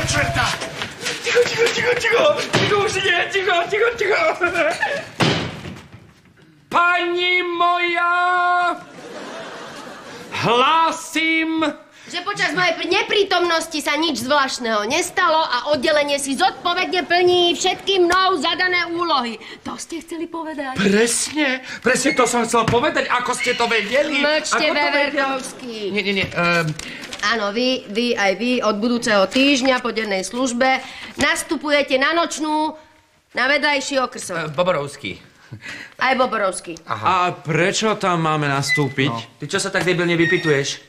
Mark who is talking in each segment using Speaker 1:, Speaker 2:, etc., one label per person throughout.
Speaker 1: čerta! Ticho, už nie, ticho. Pani moja, hlásim,
Speaker 2: že počas mojej neprítomnosti sa nič zvláštneho nestalo a oddelenie si zodpovedne plní všetky mnou zadané úlohy. To ste chceli povedať?
Speaker 1: Presne to som chcel povedať, ako ste to vedeli.
Speaker 2: Mlčte, Veverkovský.
Speaker 1: Nie.
Speaker 2: Áno, vy od budúceho týždňa po dennej službe nastupujete na nočnú, na vedľajší okrsok.
Speaker 1: Boborovský.
Speaker 2: Aj Boborovský.
Speaker 3: Aha. A prečo tam máme nastúpiť?
Speaker 1: No. Ty čo sa tak debilne vypytuješ?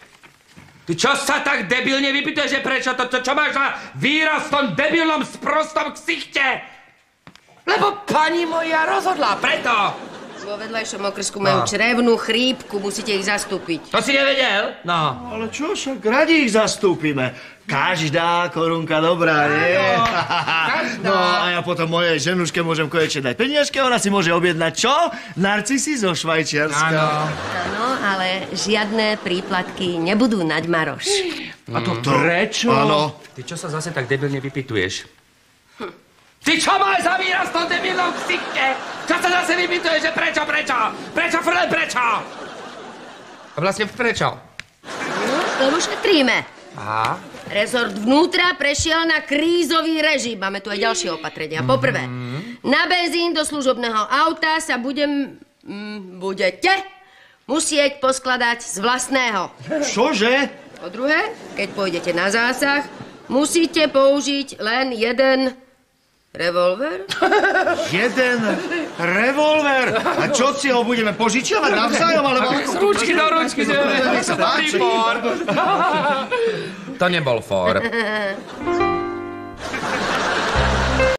Speaker 1: Že prečo? To čo máš za výraz v tom debilnom sprostom ksichte? Lebo pani moja rozhodla, preto.
Speaker 2: Vo vedľajšom okrsku majú črevnú chrípku, musíte ich zastúpiť.
Speaker 1: To si nevedel? No.
Speaker 4: Ale čo, však radi ich zastúpime. Každá korunka dobrá, nie? No a ja potom mojej ženuške môžem konečne dať peniažky, ona si môže objednať čo? Narcisy zo Švajčiarska.
Speaker 2: Áno, ale žiadne príplatky nebudú nať Maroš.
Speaker 1: A to prečo?
Speaker 4: Áno.
Speaker 1: Ty čo sa zase tak debilne vypytuješ? Ty čo máš za výraz v tom debilnom ksichte? Čo sa zase vypytuješ, že prečo? Prečo? A vlastne prečo?
Speaker 2: No, lebo šetríme.
Speaker 1: Aha.
Speaker 2: Rezort vnútra prešiel na krízový režim. Máme tu aj ďalšie opatrenia. Poprvé, na benzín do služobného auta sa budete musieť poskladať z vlastného.
Speaker 4: Čože?
Speaker 2: Po druhé, keď pôjdete na zásah, musíte použiť len jeden revolver.
Speaker 4: Jeden revolver? A čo si ho budeme požičiavať navzájom?
Speaker 1: Z ručky do ručky.
Speaker 4: Nech sa páči.
Speaker 1: To nebol for.